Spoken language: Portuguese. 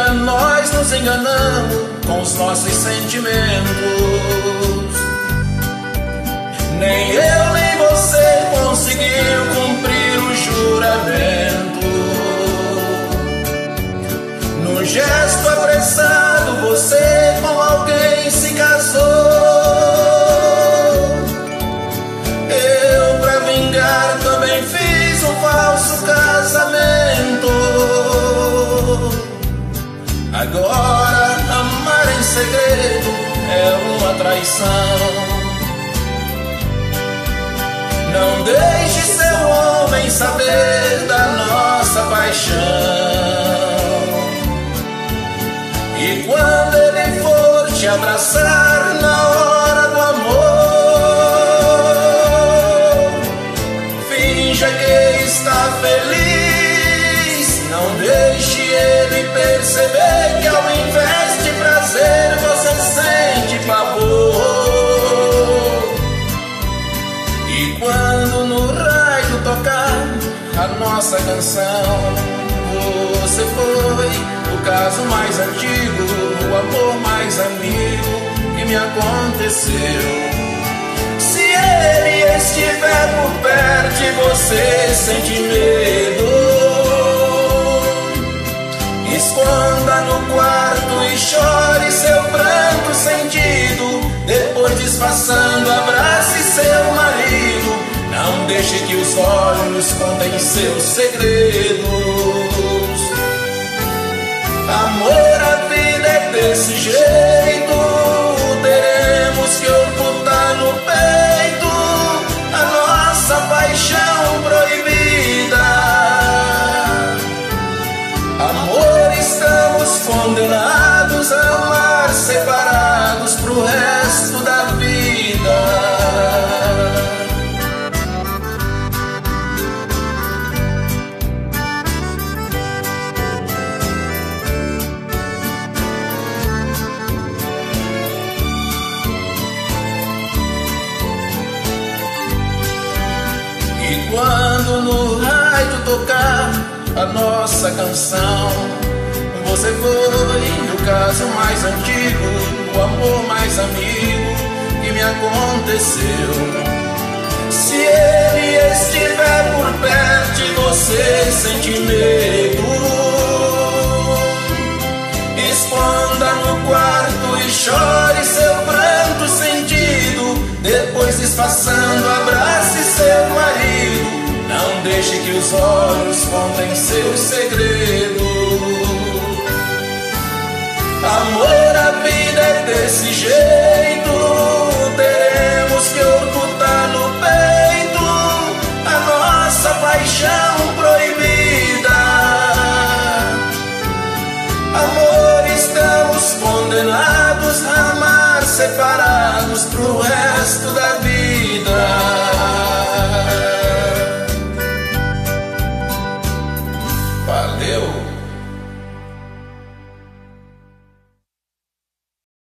vida nós nos enganamos com os nossos sentimentos. Nem eu nem você conseguiu cumprir o juramento. Num gesto apressado você com alguém se casou. Eu, pra vingar, também fiz um falso casamento. Agora amar em segredo é uma traição. Não deixe seu homem saber da nossa paixão. E quando ele for te abraçar na hora do amor, finja que está feliz. Não deixe ele perceber que ao invés de prazer você sente pavor. E quando no rádio tocar a nossa canção, você foi o caso mais antigo, o amor mais amigo que me aconteceu. Se ele estiver por perto e você sente medo, esconda no quarto e chore seu pranto sentido. Depois disfarçando, abrace seu marido. Não deixe que os olhos contem seus segredos. Amor, a vida é desse jeito. Teremos que ocultar no peito a nossa paixão proibida. Amor, estamos condenados a amar separados pro resto da vida. E quando no rádio tocar a nossa canção, você foi o caso mais antigo, o amor mais amigo que me aconteceu. Se ele estiver por perto e você sente medo, esconda no quarto e chore seu pranto sentido. Depois disfarçando, abrace seu marido. Não deixe que os olhos contem seus segredos. Amor, a vida é desse jeito.